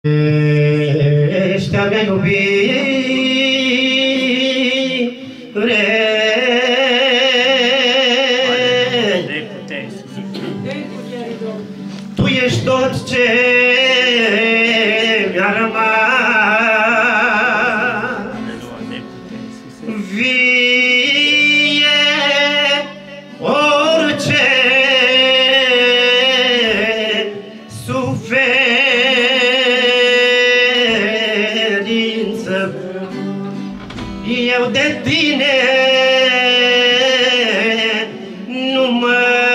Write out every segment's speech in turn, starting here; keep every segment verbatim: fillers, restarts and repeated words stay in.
Ești-a mea iubire, Tu ești tot ce mi-a rămas, vie orice suferință, eu de tine nu mă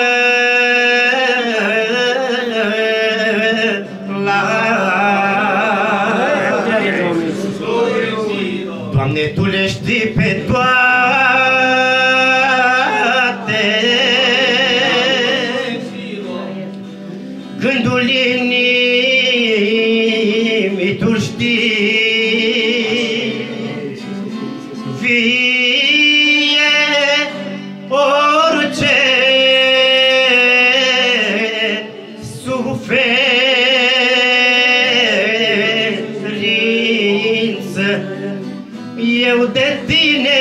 Doamne, Tu le știi pe toate, gândul inimii Tu știi, vie orice suferință, eu de tine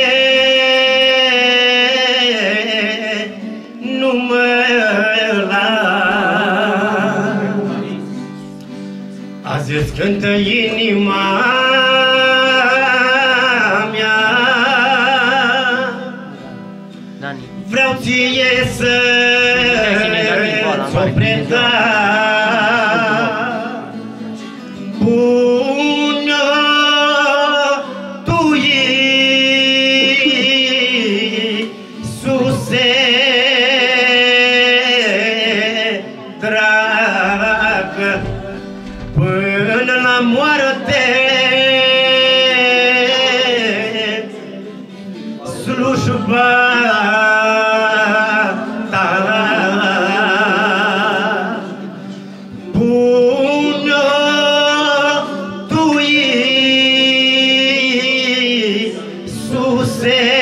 nu mă las. Azi îți cântă inima mea, vreau ție să-ți o preda. Dragă, până la moarte, slujba ta bună, Tu, Iisuse.